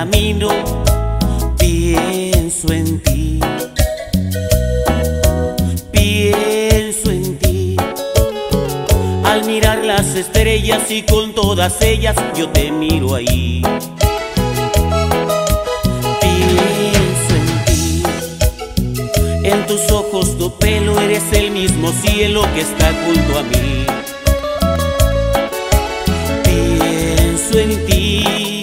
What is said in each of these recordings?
camino, pienso en ti, pienso en ti. Al mirar las estrellas y con todas ellas yo te miro ahí. Pienso en ti, en tus ojos, tu pelo, eres el mismo cielo que está junto a mí. Pienso en ti,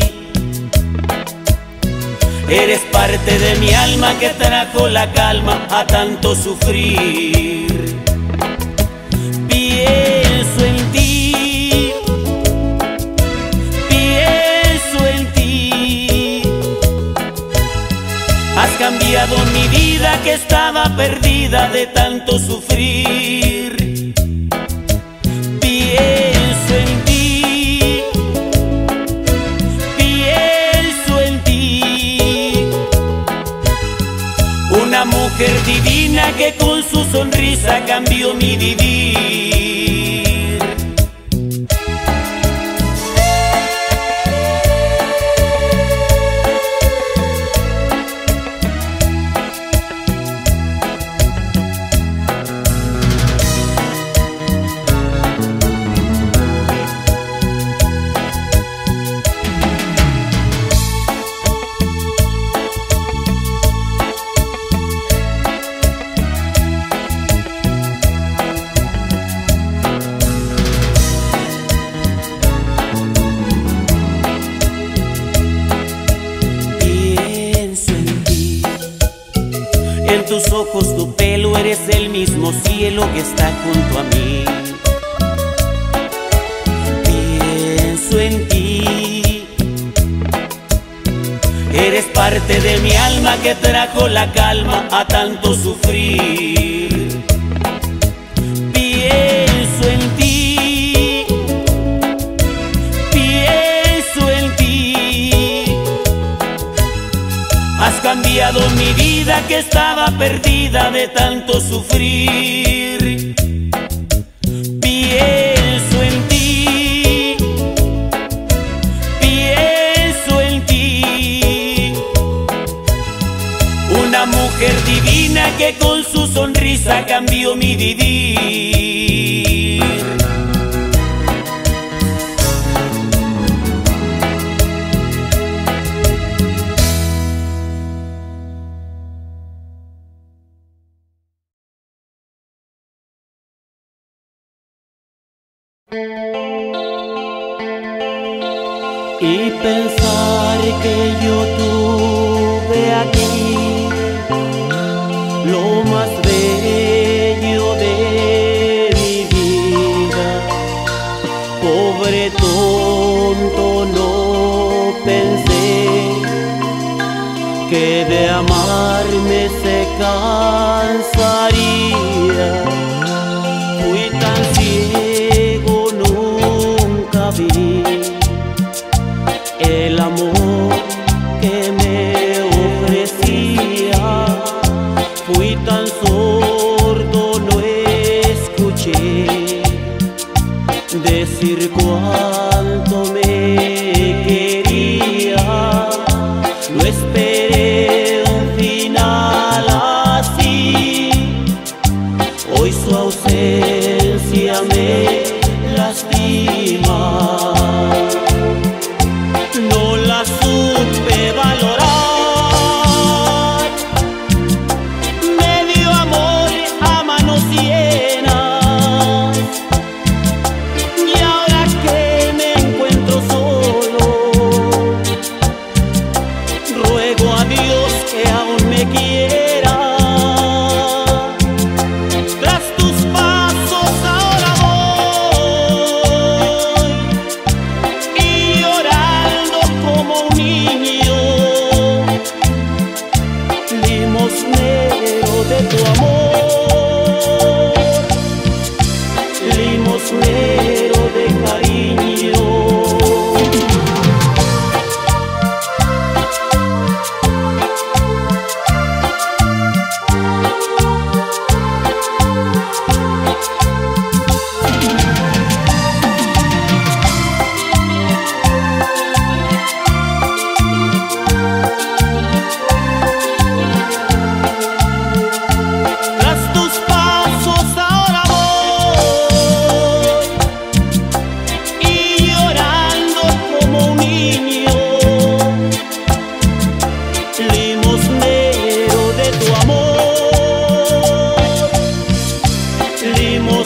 eres parte de mi alma que trajo la calma a tanto sufrir. Pienso en ti, pienso en ti. Has cambiado mi vida que estaba perdida de tanto sufrir. Pienso en ti, pienso en ti. Una mujer divina que con su sonrisa cambió mi vivir. En tus ojos, tu pelo, eres el mismo cielo que está junto a mí. Pienso en ti, eres parte de mi alma que trajo la calma a tanto sufrir. Pienso en ti, pienso en ti. Has cambiado mi vida que estaba perdida de tanto sufrir. Pienso en ti, pienso en ti. Una mujer divina que con su sonrisa cambió mi vivir. Y pensar que yo tuve aquí lo más bello de mi vida. Pobre tonto, no pensé que de amarme se cansaría. Fui tan ciego, nunca vi el amor que me ofrecía. Fui tan sordo, no escuché decir cuánto me quería. No esperé un final así. Hoy su ausencia me lastima. No la supe valorar. Me dio amor a manos llenas. Y ahora que me encuentro solo, ruego a Dios que aún me quiera. Tras tus pasos ahora voy, y llorando como un niño, limosnero de tu amor, limosnero de cariño.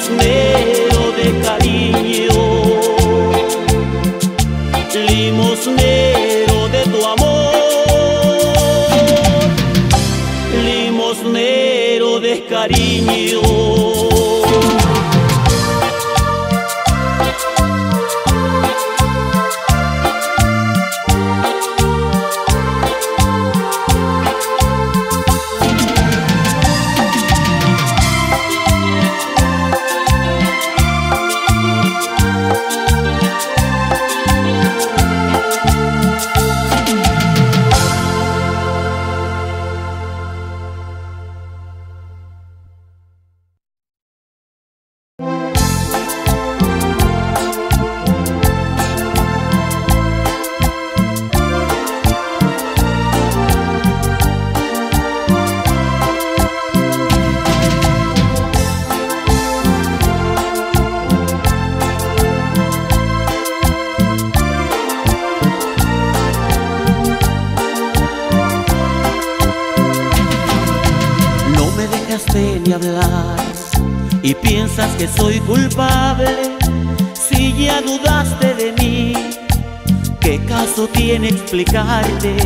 limosnero de cariño, limosnero de tu amor, limosnero de cariño. Ni hablar y piensas que soy culpable. Si ya dudaste de mí, ¿qué caso tiene explicarte?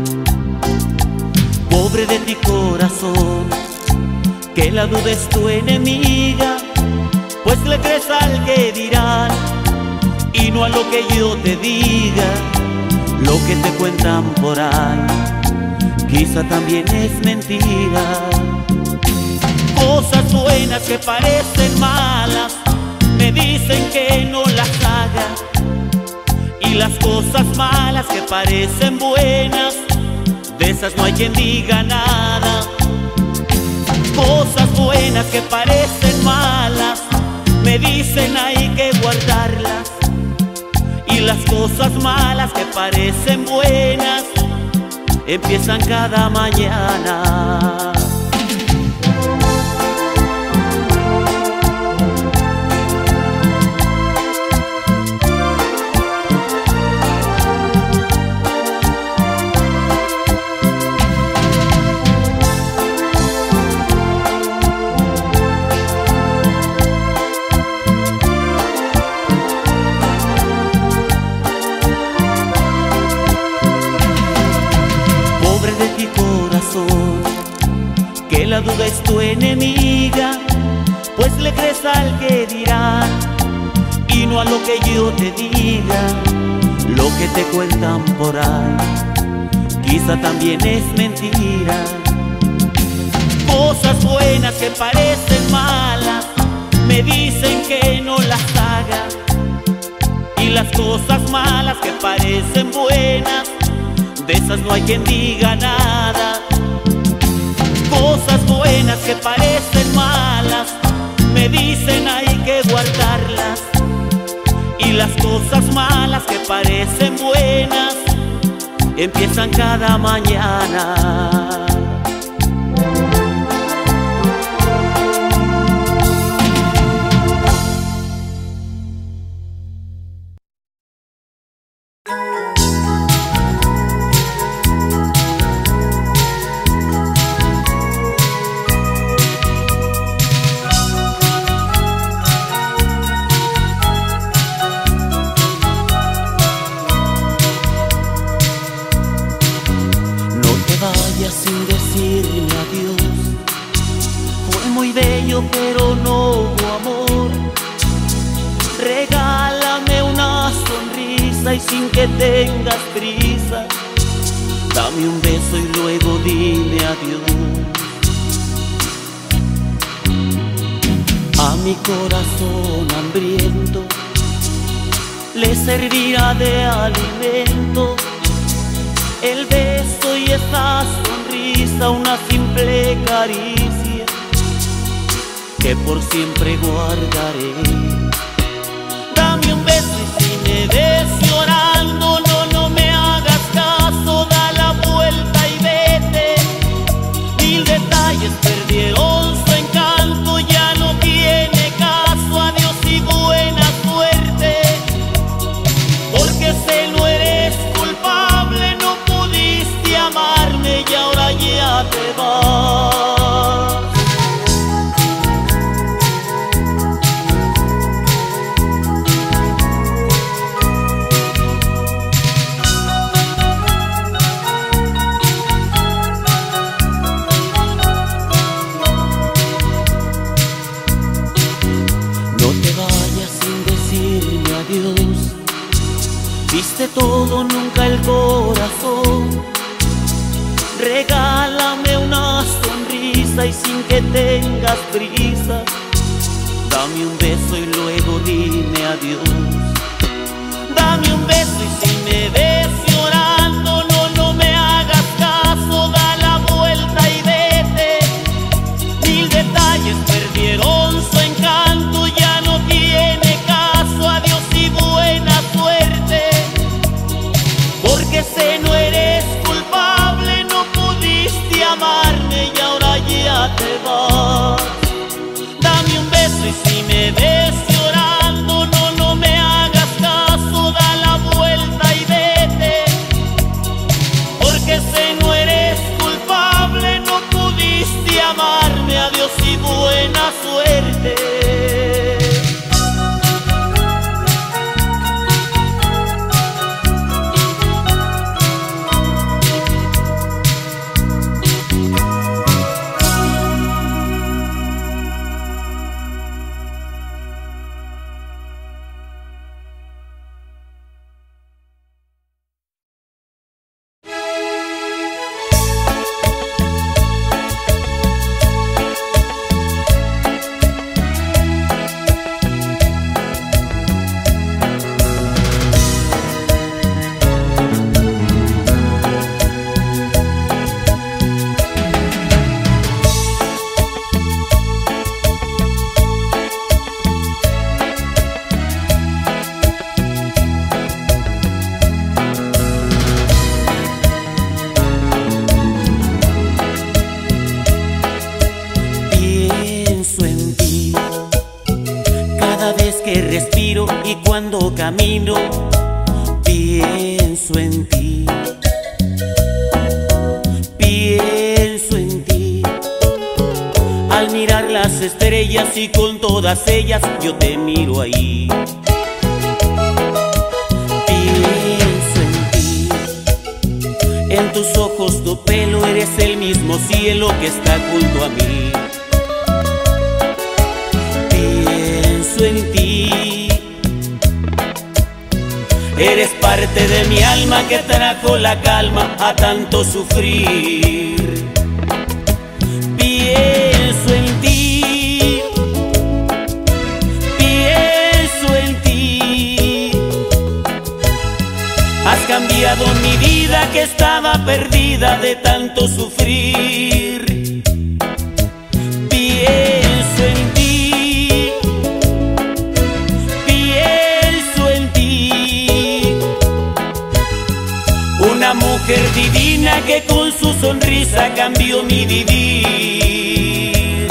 Pobre de ti corazón, que la duda es tu enemiga, pues le crees al que dirán y no a lo que yo te diga. Lo que te cuentan por ahí quizá también es mentira. Cosas buenas que parecen malas, me dicen que no las haga. Y las cosas malas que parecen buenas, de esas no hay quien diga nada. Cosas buenas que parecen malas, me dicen hay que guardarlas. Y las cosas malas que parecen buenas, empiezan cada mañana. Que la duda es tu enemiga, pues le crees al que dirán y no a lo que yo te diga. Lo que te cuentan por ahí quizá también es mentira. Cosas buenas que parecen malas, me dicen que no las haga. Y las cosas malas que parecen buenas, de esas no hay quien diga nada. Cosas buenas que parecen malas, me dicen hay que guardarlas. Y las cosas malas que parecen buenas, empiezan cada mañana. Sin decirme adiós, fue muy bello pero no hubo amor. Regálame una sonrisa y sin que tengas prisa, dame un beso y luego dime adiós. A mi corazón hambriento le servirá de alimento el beso y esa sonrisa, una simple caricia que por siempre guardaré. Dame un beso y si me ves llorando, no me hagas caso, da la vuelta y vete. Mil detalles perdieron su encanto, ya no tiene caso, adiós y buena suerte. Porque sé no eres culpable, no pudiste amarme y ahora ya te vas. todo, nunca el corazón. Regálame una sonrisa y sin que tengas prisa, dame un beso y luego dime adiós. Dame un beso y si me ves llorando, no me hagas caso, da la vuelta y vete. Mil detalles perdieron su encanto, ya no tiene caso, adiós y buena suerte. Porque sé no eres culpable, no pudiste amarme y ahora ya te vas. Dame un beso y si me ves llorando, no me hagas caso, da la vuelta y vete. Porque sé no eres culpable, no pudiste amarme, adiós y buena suerte. Respiro y cuando camino pienso en ti, pienso en ti. Al mirar las estrellas y con todas ellas yo te miro ahí. Pienso en ti, en tus ojos, tu pelo, eres el mismo cielo que está junto a mí. Pienso en ti, eres parte de mi alma que trajo la calma a tanto sufrir. Pienso en ti, pienso en ti. Has cambiado mi vida que estaba perdida de tanto sufrir. Pienso en ti, una mujer divina que con su sonrisa cambió mi vivir.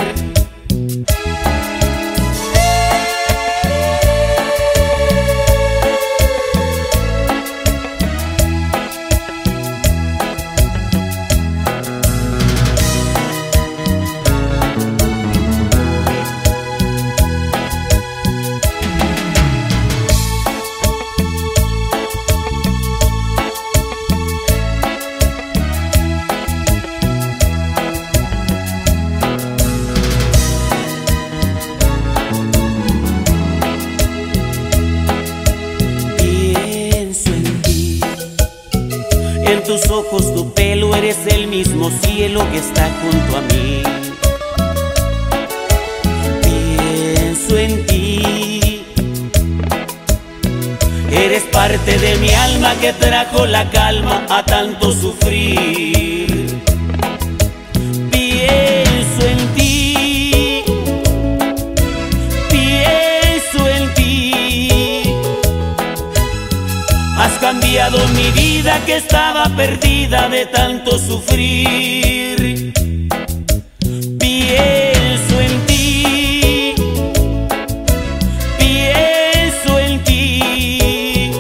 En tus ojos, tu pelo, eres el mismo cielo que está junto a mí. Pienso en ti, eres parte de mi alma que trajo la calma a tanto sufrir. Pienso en ti, pienso en ti. Has cambiado mi vida que estaba perdida de tanto sufrir. Pienso en ti, pienso en ti.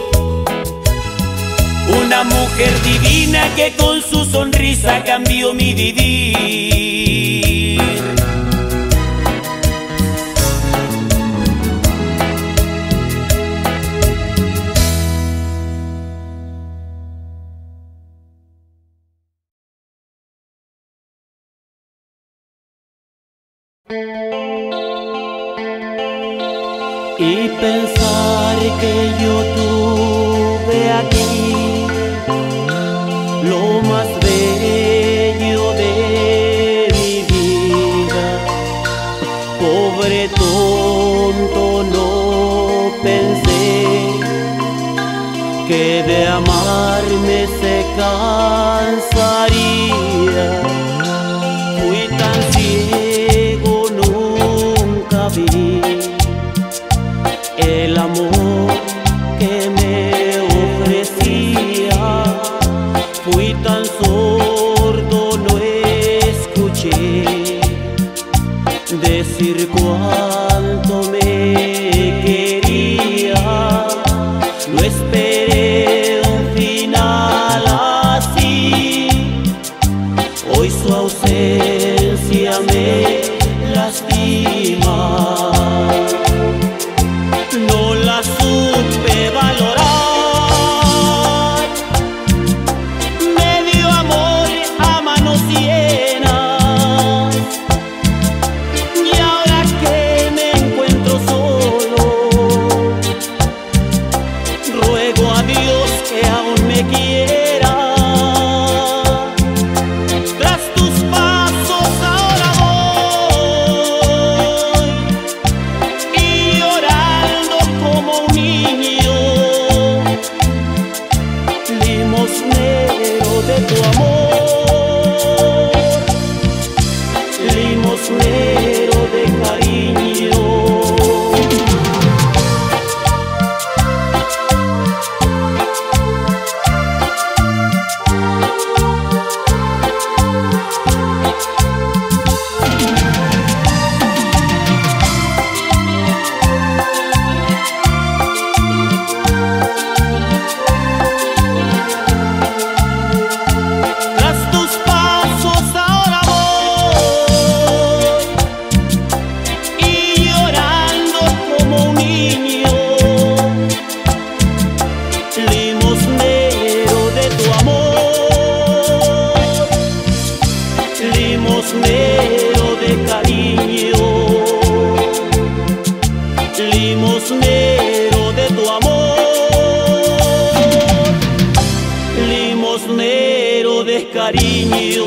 Una mujer divina que con su sonrisa cambió mi vivir. Y pensar que yo tuve aquí Pobre tonto, no pensé que de amarme se cansaría. Fui tan ciego, nunca vi el amor que me ofrecía. Fui tan sordo, no escuché decir cuánto me quería. No esperé un final así. Hoy su ausencia me lastima. No la supe valorar. Me dio amor a manos llenas. Y ahora que me encuentro solo, ruego a Dios que aún me quiera. Tras tus pasos ahora voy, y llorando como un niño, limosnero de tu amor, limosnero de cariño. Tras tus pasos ahora voy, y llorando como un niño, limosnero de tu amor, limosnero de cariño, limosnero de tu amor, limosnero de cariño.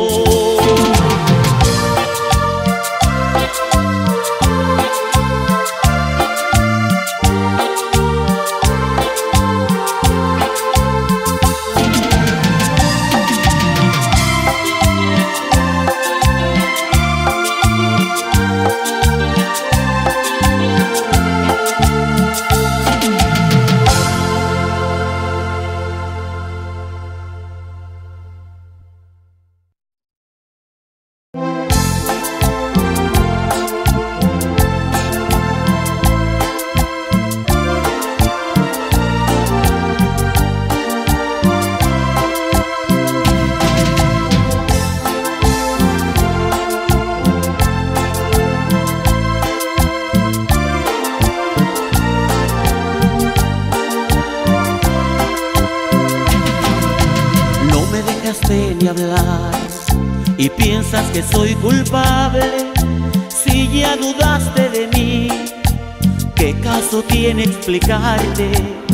Ni hablar y piensas que soy culpable. Si ya dudaste de mí, ¿qué caso tiene explicarte?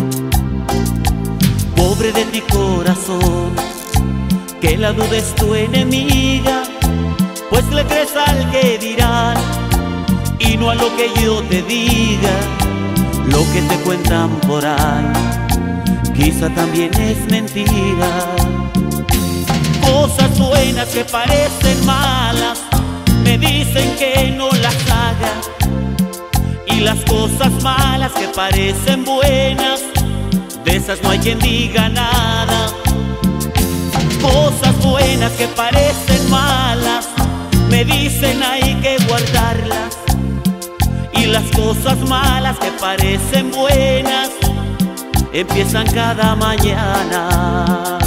Pobre de ti corazón, que la duda es tu enemiga, pues le crees al que dirán y no a lo que yo te diga. Lo que te cuentan por ahí quizá también es mentira. Cosas buenas que parecen malas me dicen que no las haga, y las cosas malas que parecen buenas, de esas no hay quien diga nada. Cosas buenas que parecen malas me dicen hay que guardarlas, y las cosas malas que parecen buenas empiezan cada mañana.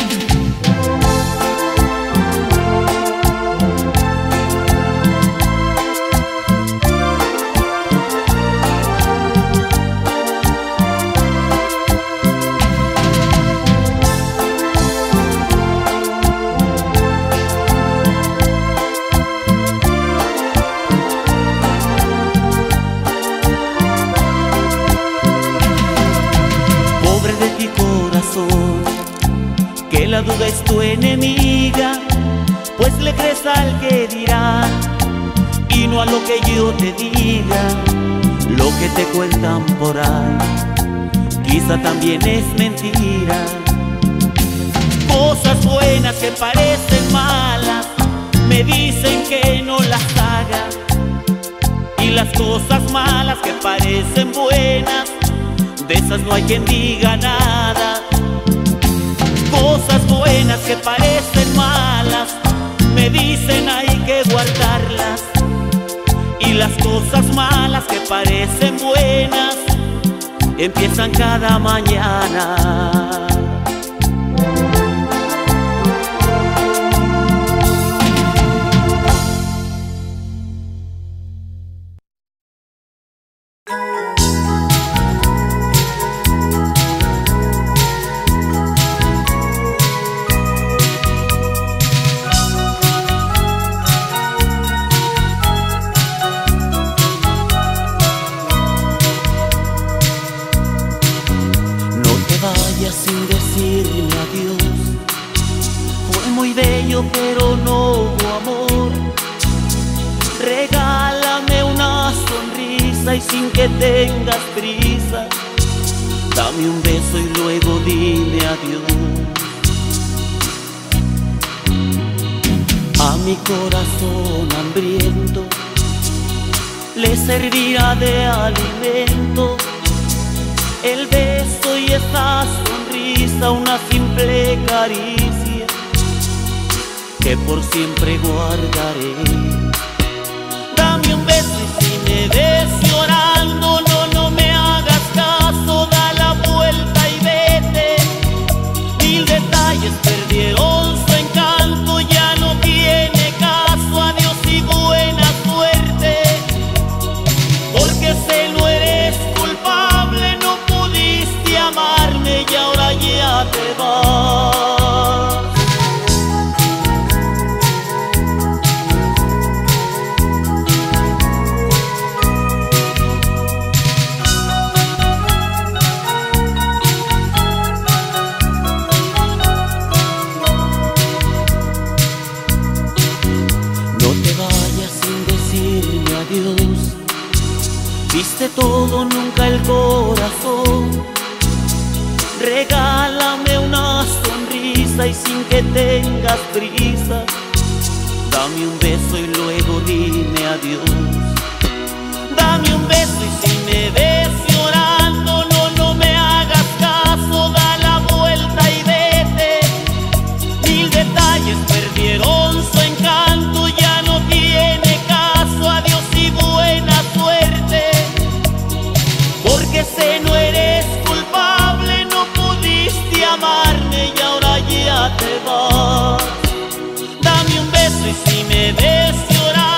Que la duda es tu enemiga, pues le crees al que dirán y no a lo lo que yo te diga, lo que te cuentan por ahí, quizá también es mentira. Cosas buenas que parecen malas, me dicen que no las haga. Y las cosas malas que parecen buenas, de esas no hay quien diga nada. Cosas buenas que parecen malas, me dicen hay que guardarlas. Y las cosas malas que parecen buenas, empiezan cada mañana. Sin decirle adiós, fue muy bello pero no hubo amor. Regálame una sonrisa y sin que tengas prisa, dame un beso y luego dime adiós. A mi corazón hambriento le servirá de alimento el beso y esa sonrisa, una simple caricia que por siempre guardaré. Dame un beso y si me ves llorando, no me hagas caso, da la vuelta y vete. Mil detalles perdieron su encanto, ya no tiene caso, adiós y buena suerte. Porque sé no eres culpable, no pudiste amarme y ahora ya te vas. No te vayas sin decirme adiós, viste todo, nunca el corazón. Regálame una sonrisa y sin que tengas prisa, dame un beso y luego dime adiós. Dame un beso y si me ves llorando, no me hagas caso, da la vuelta y vete. Mil detalles perdieron su encanto, ya no tiene caso, adiós y buena suerte. Porque sé no eres culpable, no pudiste amarme y ahora ya te vas. Dame un beso y si me ves llorar,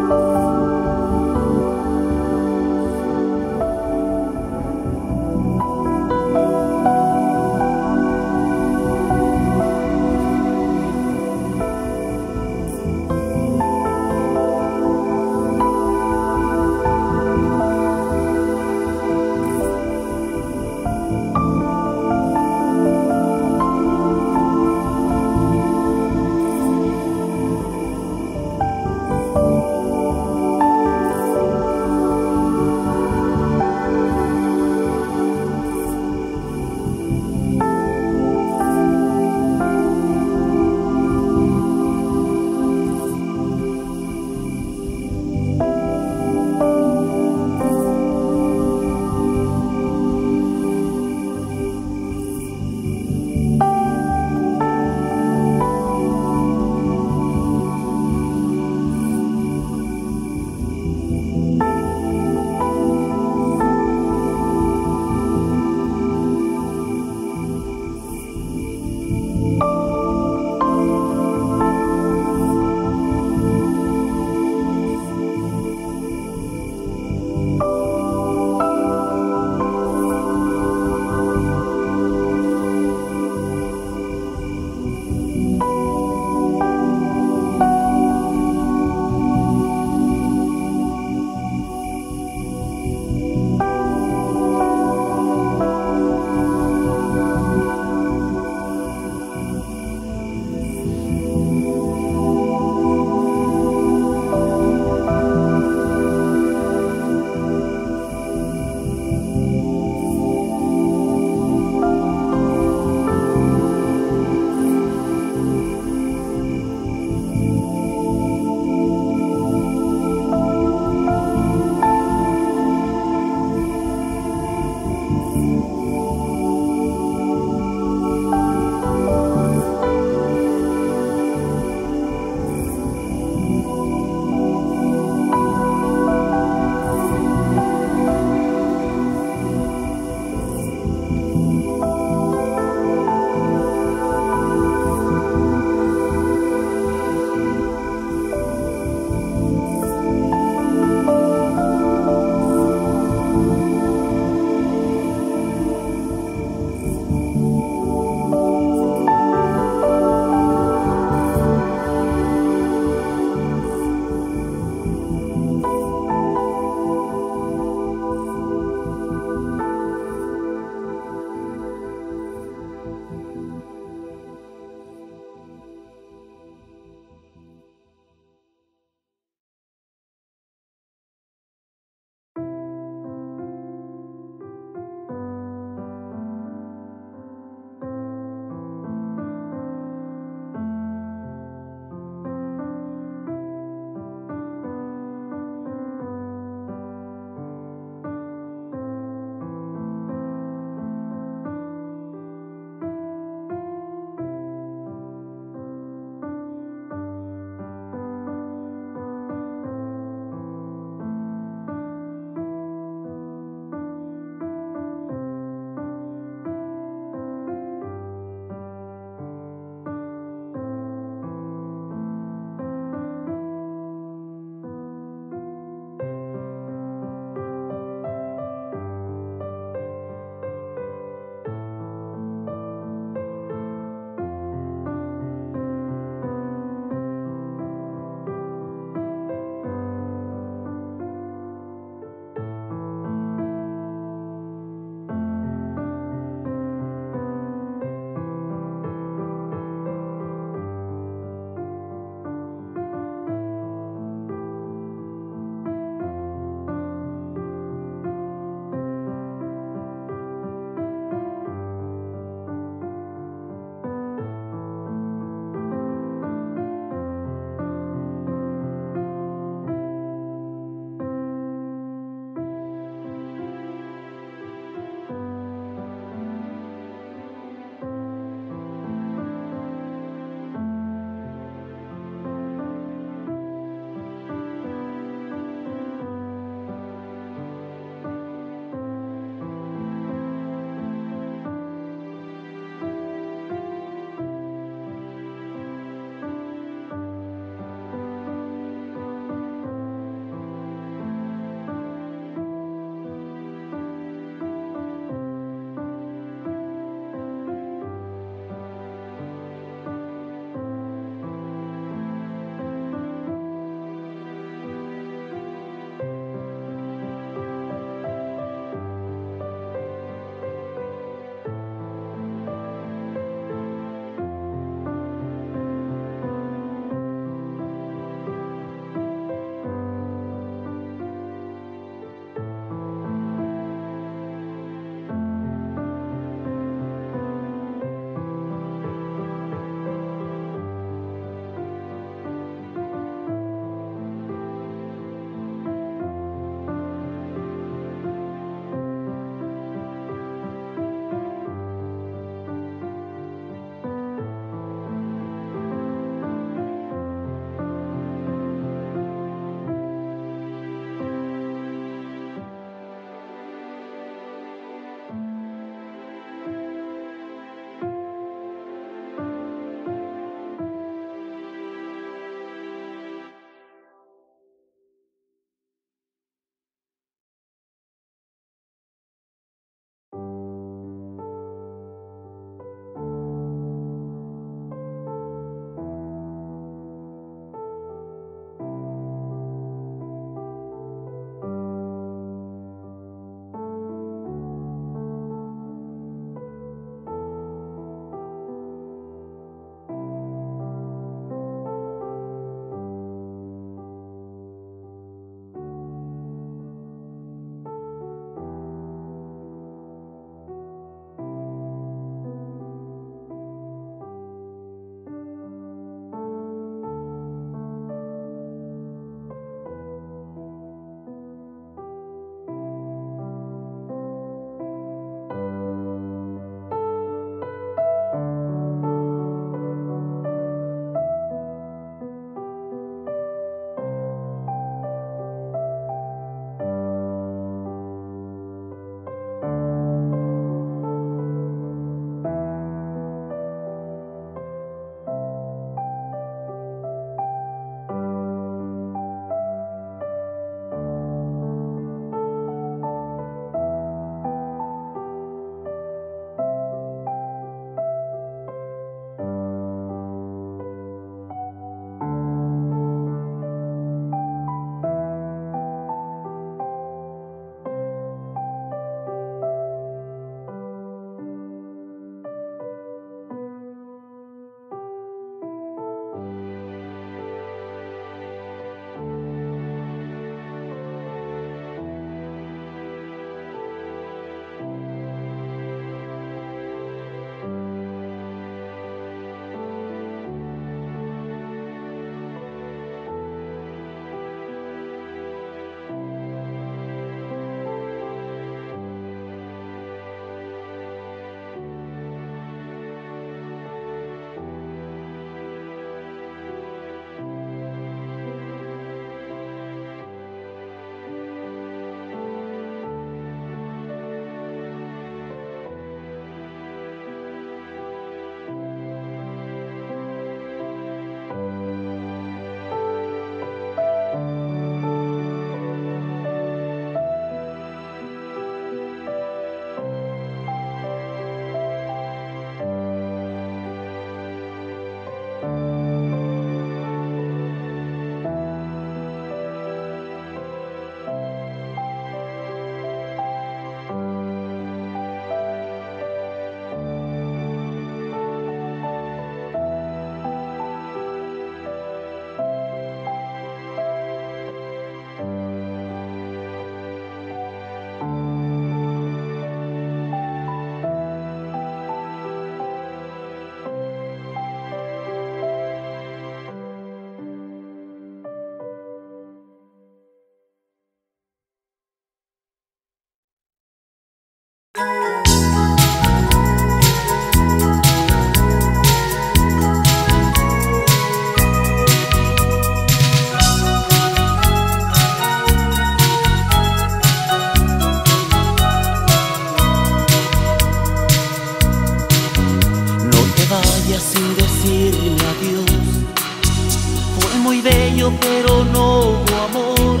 bello pero no hubo amor.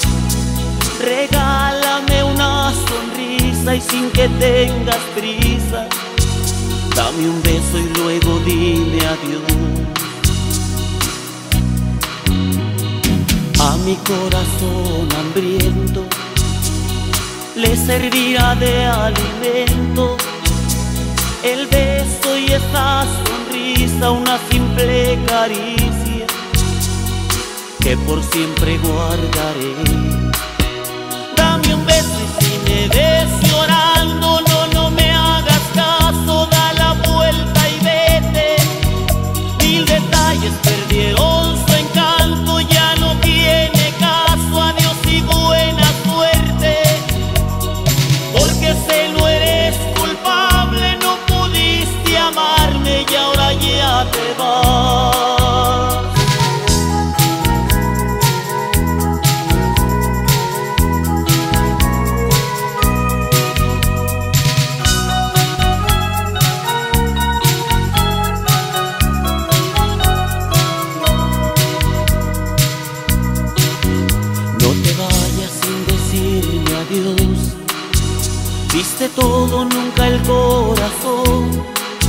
Regálame una sonrisa y sin que tengas prisa, dame un beso y luego dime adiós. A mi corazón hambriento le servirá de alimento el beso y esa sonrisa, una simple caricia que por siempre guardaré. Dame un beso y si me ves llorando, no me hagas caso, da la vuelta y vete. Mil detalles perdieron su encanto, ya no tiene caso, adiós y buena suerte. Porque sé no eres culpable, no pudiste amarme y ahora ya te vas. Viste todo, nunca el corazón.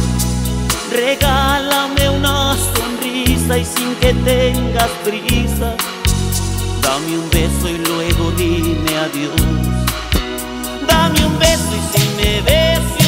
Regálame una sonrisa y sin que tengas prisa, dame un beso y luego dime adiós. Dame un beso y si me ves